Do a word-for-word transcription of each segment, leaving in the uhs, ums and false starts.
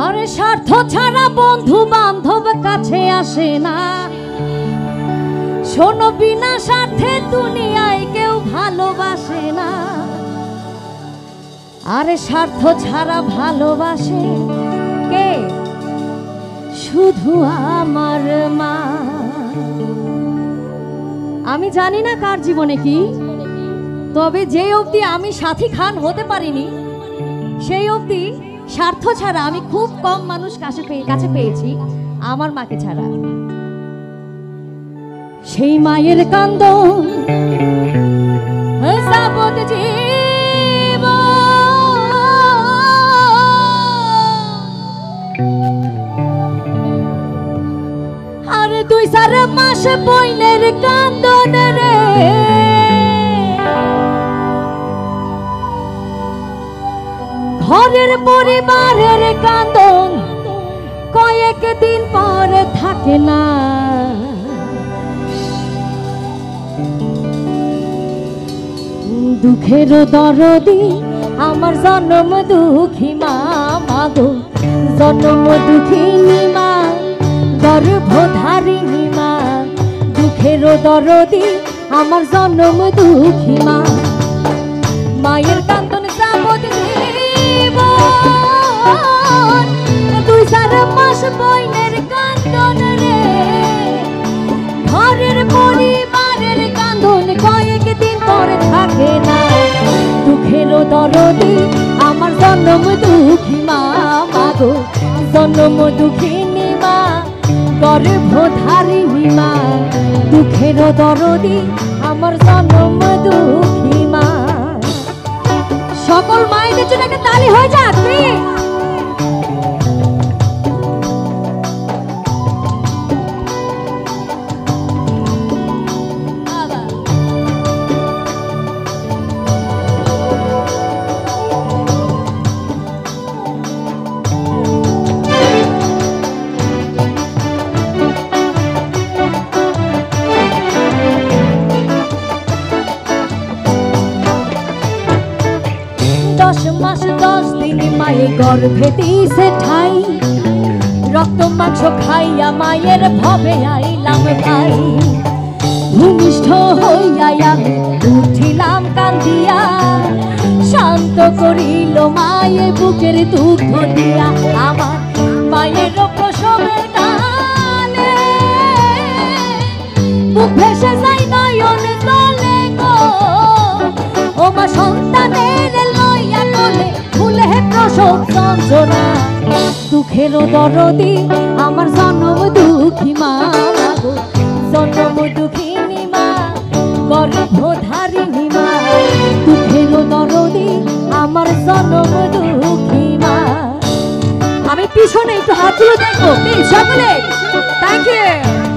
আরে স্বার্থ ছাড়া বন্ধু বান্ধব কাছে আসে না, শোনো বিনা স্বার্থে দুনিয়ায় কেউ ভালোবাসে না। আরে স্বার্থ ছাড়া ভালোবাসে কে? শুধু আমার মা। আমি জানি না কার জীবনে কি, তবে যে অবধি আমি সাথী খান হতে পারিনি সেই অবধি স্বার্থ ছাড়া আমি খুব কম মানুষ কাছে কাছে পেয়েছি, আমার মাকে ছাড়া। সেই মায়ের কান্দন যাবত জীবন, আরে দুই চার মাস বইনের কান্দন রে, ঘরের পরিবারের কান্দন কয়েক দিন পর থাকে না। দুঃখের দরদি আমার জন্ম দুঃখী মা, মাগো জন্ম দুঃখিনী মা, গর্ভধারিণী মা। দুঃখের দরদি আমার জন্ম দুঃখী মা, মায়ের কান্দন যাবত জীবন। দুই চার মাস বইনের কান্দন রে, ঘরের পরিবারের কান্দন কয়েক দিন পরে থাকে না। দুঃখের দরদি আমার জন্ম দুঃখী মা, মাগো জন্ম দুঃখিনী মা, গর্ভধারিণী মা। দুঃখের দরদি আমার জন্ম দুঃখী মা। সকল মায়েদের জন্য একটা তালি হয়ে যাক। দশ মাস দশ দিন মায়ে গর্ভে দিছে ঠাই, রক্ত মাংস খাইয়া মায়ের ভবে আইলাম ভাই। ভূমিষ্ঠ হইয়া আমি উঠিলাম কান্দিয়া, শান্ত করিল মায়ে বুকের দুঃখ দিয়া। আমার মায়ের প্রসবের কালে বুক ভেসে যাই নয়ন জলে গো, ও মা সন্তানের লইয়া কোলে ফুলে প্রসব যন্ত্রণা। দুঃখের দরদি আমার জন্ম দুঃখী মা, মাগো জন্ম দুঃখিনী মা, গর্ভধারিণী মা। দুঃখের দরদি আমার জন্ম দুঃখী মা। আমি পিছনে একটু হাত তুলে দেখবো প্লিজ সকলে। Thank you.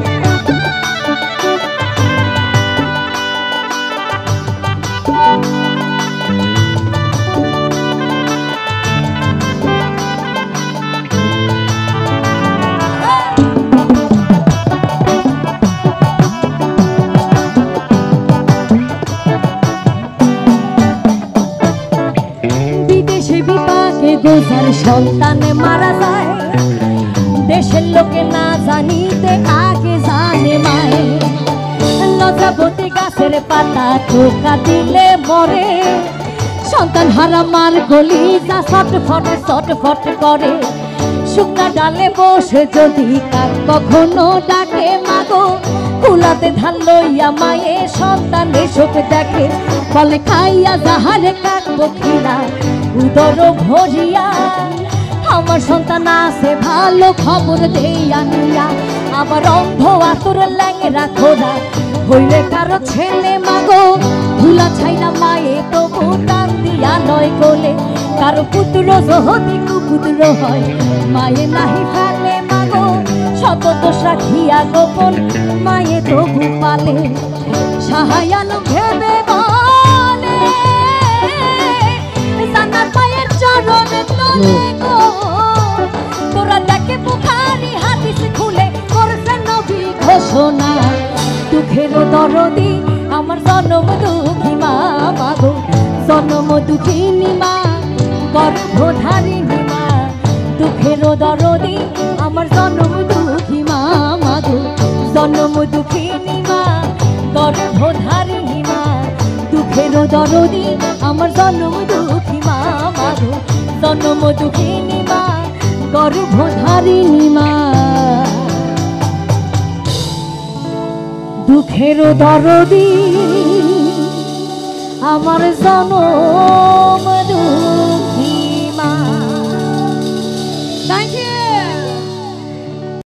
গোজার সন্তান মারা যায়, দেশের লোকে না জানিতে আগে জানে মায়ে। লজ্জাবতী গাছের পাতা টোকা দিলে মরে, সন্তান হারা মার গলি যা ছটফট ছটফট করে। শুকনা ডালে বসে যদি কাক কখনো ডাকে মাগো, কুলাতে ধান লইয়া মায়ে সন্তানের শোক দেখে। ফলে খাইয়া যাহারে কাক পক্ষীরা উদর ভরিয়া, আমার সন্তান আছে ভালো খবর দেয়া নিয়া। আবার অন্ধ আতুর ল্যাংরা খোদা হইলে কারো ছেলে মাগো, ভুলা ছাইনা মায়ে তবু টান দিয়া নয় কোলে। কারো পুত্র যদি কুপুত্র হয় মায়ে নাহি ফেলে মাগো, শত দোষ রাখিয়া গোপন মায়ে তবু পালে। সাহাই আলম ভেবে বলে জান্নাত মায়ের চরণ তলে গো, তোরা দেখে বুখারী হাদিস খুলে করছে নবী ঘোষণা। দুঃখের দরদি আমার জন্ম দুঃখী মা, মাগো জন্ম দুঃখিনী মা, গর্ভধারিণী মা। দুঃখের দরদি আমার জন্ম দুঃখী মা মাগো জন্ম দুঃখিনী মা গর্ভধারিণী মা দুঃখের দরদি আমার জন্ম দুঃখী মা মাগো জন্ম দুঃখিনী মা গর্ভধারিণী মা দুঃখের দরদি আমার জনম